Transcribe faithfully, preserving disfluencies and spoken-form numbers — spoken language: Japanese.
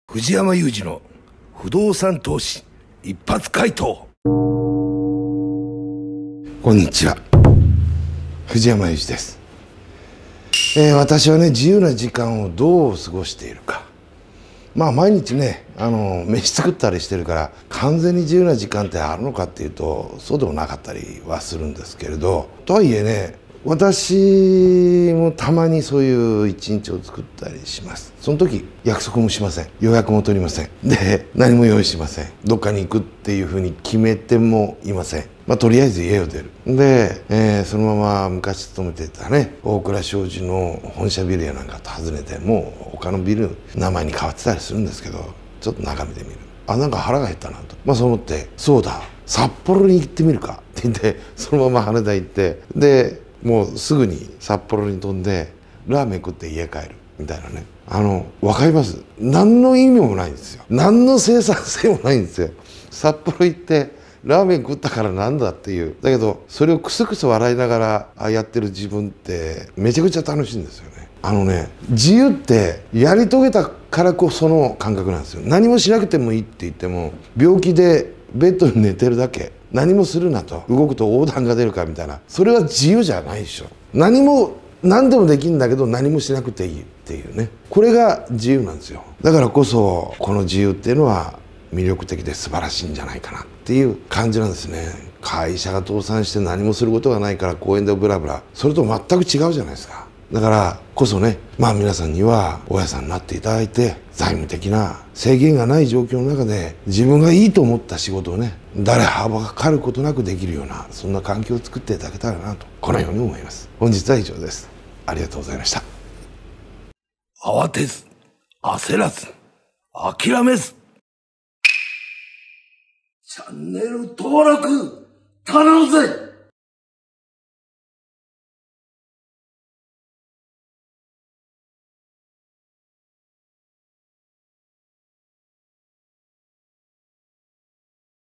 藤山裕二の不動産投資一発回答。こんにちは、藤山裕二です。えー、私はね、自由な時間をどう過ごしているか、まあ毎日ね、あの飯作ったりしてるから完全に自由な時間ってあるのかっていうとそうでもなかったりはするんですけれど、とはいえね、私もたまにそういう一日を作ったりします。その時約束もしません、予約も取りませんで、何も用意しません。どっかに行くっていうふうに決めてもいません。まあとりあえず家を出るで、えー、そのまま昔勤めてたね大蔵商事の本社ビルやなんか訪ねて、もう他のビル名前に変わってたりするんですけど、ちょっと眺めてみる。あ、なんか腹が減ったなと、まあそう思って、そうだ札幌に行ってみるかって言って、そのまま羽田行って、でもうすぐに札幌に飛んでラーメン食って家帰るみたいなね。あの分かります？何の意味もないんですよ。何の生産性もないんですよ。札幌行ってラーメン食ったからなんだっていう。だけどそれをクスクス笑いながらやってる自分ってめちゃくちゃ楽しいんですよね。あのね、自由ってやり遂げたからこその感覚なんですよ。何もしなくてもいいって言っても、病気でベッドに寝てるだけ、何もするなと、動くと横断が出るかみたいな、それは自由じゃないでしょ。何も何でもできるんだけど何もしなくていいっていうね、これが自由なんですよ。だからこそこの自由っていうのは魅力的で素晴らしいんじゃないかなっていう感じなんですね。会社が倒産して何もすることがないから公園でブラブラ、それと全く違うじゃないですか。だからこそね、まあ皆さんには大家さんになっていただいて、財務的な制限がない状況の中で自分がいいと思った仕事をね、誰はばかることなくできるような、そんな環境を作っていただけたらなと、このように思います。本日は以上です。ありがとうございました。慌てず焦らず諦めず、チャンネル登録頼むぜ。